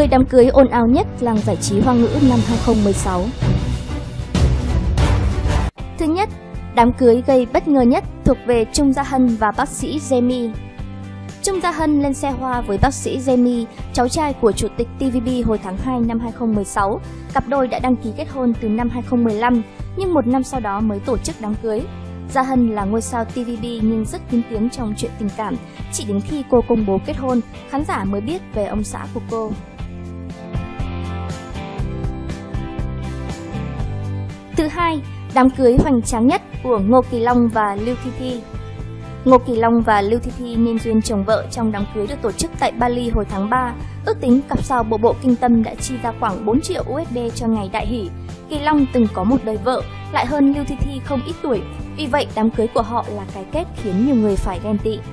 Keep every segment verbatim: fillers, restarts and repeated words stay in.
mười đám cưới ồn ào nhất làng giải trí Hoa ngữ năm hai không một sáu. Thứ nhất, đám cưới gây bất ngờ nhất thuộc về Chung Gia Hân và bác sĩ Jamie. Chung Gia Hân lên xe hoa với bác sĩ Jamie, cháu trai của chủ tịch tê vê bê hồi tháng hai năm hai không một sáu. Cặp đôi đã đăng ký kết hôn từ năm hai không một lăm, nhưng một năm sau đó mới tổ chức đám cưới. Gia Hân là ngôi sao tê vê bê nhưng rất kín tiếng trong chuyện tình cảm. Chỉ đến khi cô công bố kết hôn, khán giả mới biết về ông xã của cô. Thứ hai, đám cưới hoành tráng nhất của Ngô Kỳ Long và Lưu Thi Thi. Ngô Kỳ Long và Lưu Thi Thi nên duyên chồng vợ trong đám cưới được tổ chức tại Bali hồi tháng ba. Ước tính cặp sao bộ bộ kinh tâm đã chi ra khoảng bốn triệu u ét đê cho ngày đại hỷ. Kỳ Long từng có một đời vợ, lại hơn Lưu Thi Thi không ít tuổi. Vì vậy, đám cưới của họ là cái kết khiến nhiều người phải ghen tị.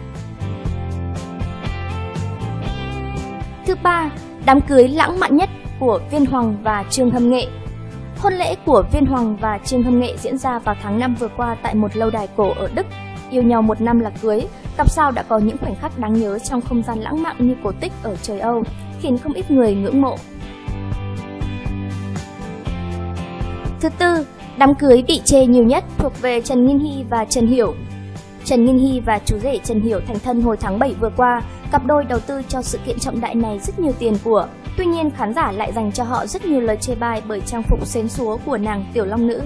Thứ ba, đám cưới lãng mạn nhất của Viên Hoàng và Trương Hâm Nghệ. Hôn lễ của Viên Hoàng và Trương Hâm Nghệ diễn ra vào tháng năm vừa qua tại một lâu đài cổ ở Đức. Yêu nhau một năm là cưới, cặp sao đã có những khoảnh khắc đáng nhớ trong không gian lãng mạn như cổ tích ở trời Âu, khiến không ít người ngưỡng mộ. Thứ tư, đám cưới bị chê nhiều nhất thuộc về Trần Nghìn Hy và Trần Hiểu. Trần Nghìn Hy và chú rể Trần Hiểu thành thân hồi tháng bảy vừa qua, cặp đôi đầu tư cho sự kiện trọng đại này rất nhiều tiền của. Tuy nhiên, khán giả lại dành cho họ rất nhiều lời chê bai bởi trang phục xến xúa của nàng tiểu long nữ.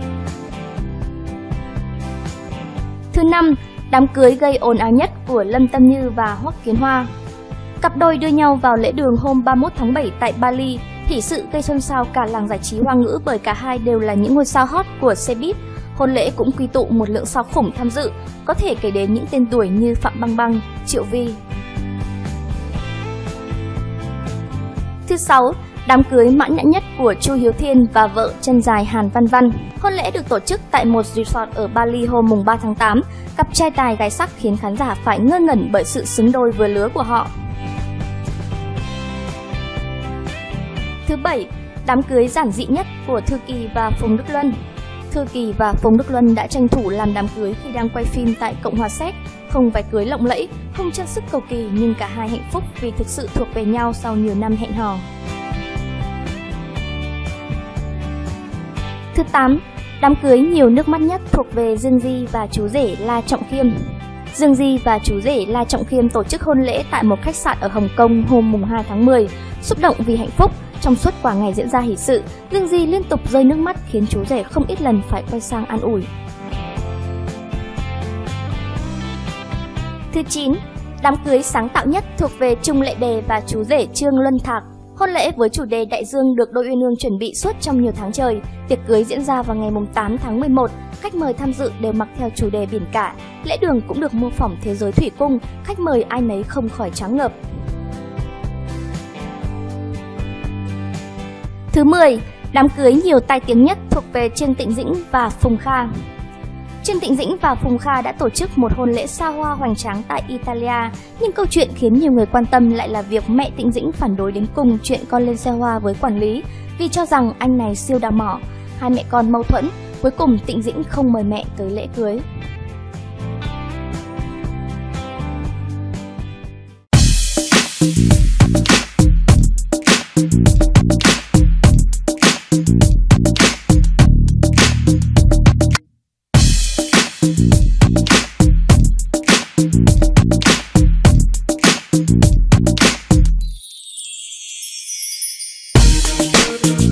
Thứ năm, đám cưới gây ồn ào nhất của Lâm Tâm Như và Hoắc Kiến Hoa. Cặp đôi đưa nhau vào lễ đường hôm ba mươi mốt tháng bảy tại Bali, hỷ sự gây xôn xao cả làng giải trí Hoa ngữ bởi cả hai đều là những ngôi sao hot của showbiz. Hôn lễ cũng quy tụ một lượng sao khủng tham dự, có thể kể đến những tên tuổi như Phạm Băng Băng, Triệu Vi. Thứ sáu, đám cưới mãn nhãn nhất của Chu Hiếu Thiên và vợ chân dài Hàn Văn Văn. Hôn lễ được tổ chức tại một resort ở Bali hôm mùng ba tháng tám. Cặp trai tài gái sắc khiến khán giả phải ngơ ngẩn bởi sự xứng đôi vừa lứa của họ. Thứ bảy, đám cưới giản dị nhất của Thư Kỳ và Phùng Đức Luân. Thư Kỳ và Phùng Đức Luân đã tranh thủ làm đám cưới khi đang quay phim tại Cộng hòa Séc. Không váy cưới lộng lẫy, không trang sức cầu kỳ nhưng cả hai hạnh phúc vì thực sự thuộc về nhau sau nhiều năm hẹn hò. Thứ tám, đám cưới nhiều nước mắt nhất thuộc về Dương Di và chú rể La Trọng Khiêm. Dương Di và chú rể La Trọng Khiêm tổ chức hôn lễ tại một khách sạn ở Hồng Kông hôm mùng hai tháng mười. Xúc động vì hạnh phúc, trong suốt quả ngày diễn ra hỷ sự, Dương Di liên tục rơi nước mắt khiến chú rể không ít lần phải quay sang an ủi. Thứ chín, đám cưới sáng tạo nhất thuộc về Trung Lệ Đề và chú rể Trương Luân Thạc. Hôn lễ với chủ đề đại dương được đôi uyên ương chuẩn bị suốt trong nhiều tháng trời. Tiệc cưới diễn ra vào ngày mùng tám tháng mười một. Khách mời tham dự đều mặc theo chủ đề biển cả. Lễ đường cũng được mô phỏng thế giới thủy cung. Khách mời ai nấy không khỏi choáng ngợp. Thứ mười, đám cưới nhiều tai tiếng nhất thuộc về Trương Tịnh Dĩnh và Phùng Kha. Trương Tịnh Dĩnh và Phùng Kha đã tổ chức một hôn lễ xa hoa hoành tráng tại Italia, nhưng câu chuyện khiến nhiều người quan tâm lại là việc mẹ Tịnh Dĩnh phản đối đến cùng chuyện con lên xe hoa với quản lý, vì cho rằng anh này siêu đào mỏ. Hai mẹ con mâu thuẫn, cuối cùng Tịnh Dĩnh không mời mẹ tới lễ cưới. We'll be right back.